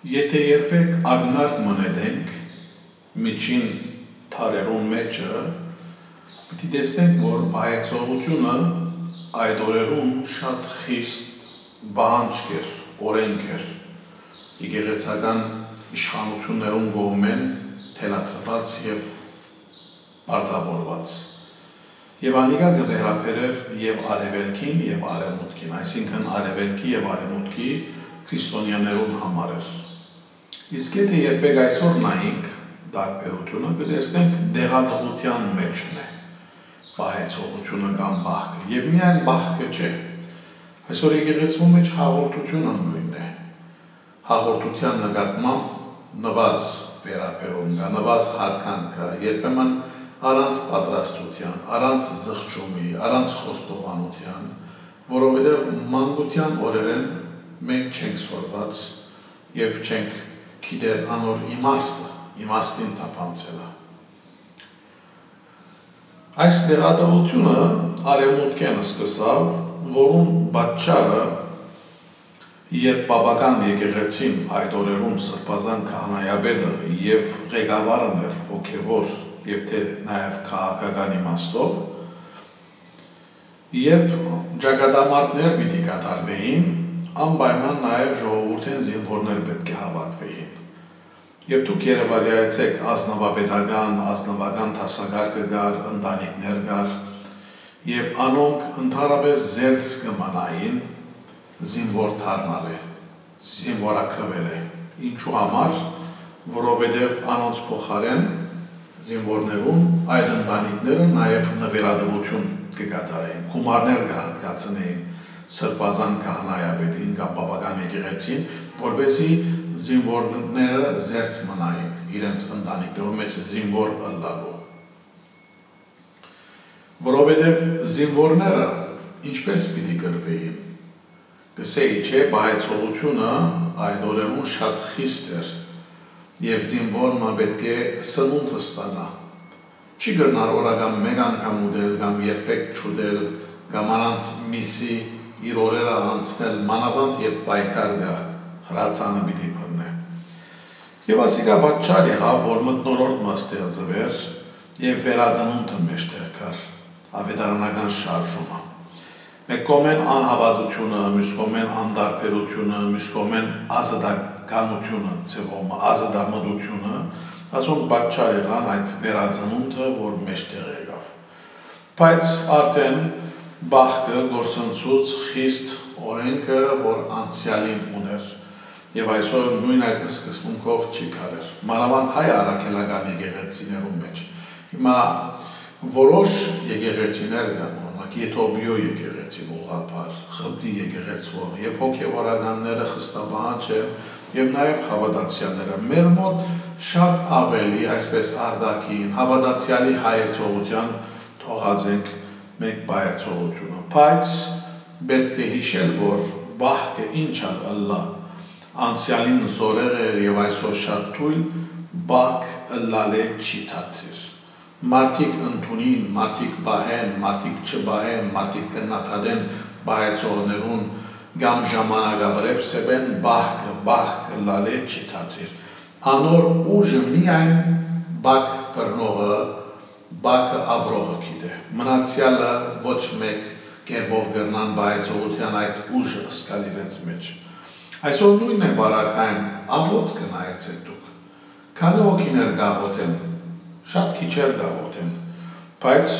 Եթե երբեք ագնարկ մնետենք միջին թարերուն մեջը, պիտի տեսնենք, որ բայեցողությունը այդ օրերուն շատ խիստ բանջք էր, օրենք էր, եկեղեցական իշխանություններուն կողմեն թելաթրված և պարտավորված։ Եվ անիկա կվերապերեր և արևելքին և արևմուտքին, այսինքն արևելքի և արևմուտքի քրիստոնյաներուն համար էր։ Իսկ եթե երբեք այսօր նայինք դարբերությունը, կտեսնենք դեղատվության մեջն է բայեցողությունը կամ բախկը, և միայն բախկը չէ։ Այսօր եկեղեցու մեջ հաղորդությունը նույնն է, հաղորդության նկատմամբ նվազ վերաբերում կա, նվազ հարքան կա, երբեմն առանց պատրաստության, առանց զղջումի, առանց խոստովանության, որովհետև մանկության օրերեն մենք չենք սորված և չենք գիտեր անոր իմաստին թափանցելը։ Այս դեղատվությունը արևմուտքեն սկսավ, որում պատճառը, երբ պապական եկեղեցին այդ օրերում սրբազան քահանայապետը և ղեկավարն էր հոգևոր և թե նաև քաղաքական իմաստով, երբ ճակատամարտներ պիտի կատարվեին, անպայման նաև ժողովուրդեն զինվորներ պետք է հավաքվեին։ Եվ դուք երևակայեցեք ազնվապետական, ազնվական դասակարգը կար, ընտանիքներ կար, և անոնք ընդհանրապես զերծ կմնային զինվոր դառնալը, զինվորակրվել է։ Ինչու համար, որովհետև անոնց փոխարեն զինվորներուն այդ ընտանիքները նաև նվիրատվություն կկատարեին, գումարներ կհատկացնեին սրբազան քահանայապետին կամ պապական եկեղեցին, որպեսզի զինվորները զերծ մնային իրենց ընտանիքներու մեջ զինվոր ըլլալու։ Որովհետև զինվորները ինչպես պիտի կրվեին, կսեի չէ, բայեցողությունը այդ օրերուն շատ խիստ էր և զինվորը պետք է սնունդ ստանա։ Չի կրնար օրական մեկ անգամ ուտել կամ երբեք չուտել կամ առանց միսի իր օրերը անցնել մանավանդ երբ պայքար կա, հրացանը պիտի բռնե։ Եվ ասիկա պատճառ եղավ, որ մթնոլորտը ստեղծվեր և վերածնունդը մեջտեղ կար, ավետարանական շարժումը։ Մեկ կողմեն անհավատությունը, մյուս կողմեն անդարբերությունը, մյուս կողմեն ազատականությունը, ձևումը, ազատամտությունը, ասում պատճառ եղան այդ վերածնունդը, որ մեջտեղ եկավ։ Բայց արդեն բախկը գործընծուց խիստ օրենքը, որ անցյալին ուներ, և այսօր նույն այդ սկզբունքով չի կարեր։ Մանավանդ հայ առաքելական եկեղեցիներու մեջ։ Հիմա որոշ եկեղեցիներ կան, օրինակ Եթովպիո եկեղեցին ուղղափառ, Խմբի եկեղեցու և հոգևորականները խստաբանջ են և նաև հավատացյալները։ Մեր մոտ շատ ավելի, այսպես արտաքին, հավատացյալի հայեցողության թողած ենք մենք բայեցողությունը։ Բայց պետք է հիշել, որ բախկը ինչ ըլլա, անցյալին զորեղ էր և այսօր շատ թույլ, բախկ ըլլալե չի թաթիր։ Մարդիկ ընդունին, մարդիկ բահեն, մարդիկ չբահեն, մարդիկ կնաթադեն բայեցողներուն կամ ժամանակավրեպ սեպեն բախկ ըլլալե չի թաթիր։ Անոր ուժը միայն բակ բռնողը, բակը աբրողը գիտե։ Մնացյալը ոչ մեկ կերպով կրնան բայեցողության այդ ուժը սկալ իրենց մեջ։ Այսօր նույնն է բարակային, աղոտ կնայեցեք դուք։ Քանի հոգիներ կաղոթեն, շատ քիչեր կաղոթեն, բայց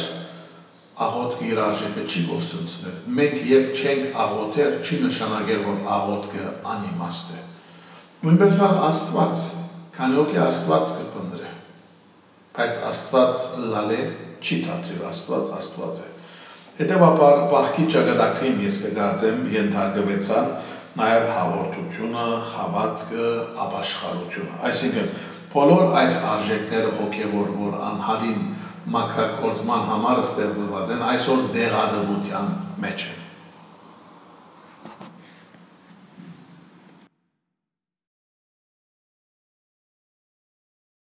աղոթքը իր արժեքը չի գործընծներ։ Մենք երբ չենք աղոթեր, չի նշանակել, որ աղոթքը անիմաստ է։ Նույնպես Աստված, քանի հոգի Աստված կփնտրե, բայց Աստված լալե չի թատրի, Աստված է։ Հետևաբար բախկի ճակատագրին ես կգործեմ ենթարկվեցան նաև հաղորդությունը, հավատքը, ապաշխարությունը։ Այսինքն բոլոր այս արժեքները հոգևոր, որ անհադին մաքրագործման համար ստեղծված են, այսօր դեղատվության մեջ են։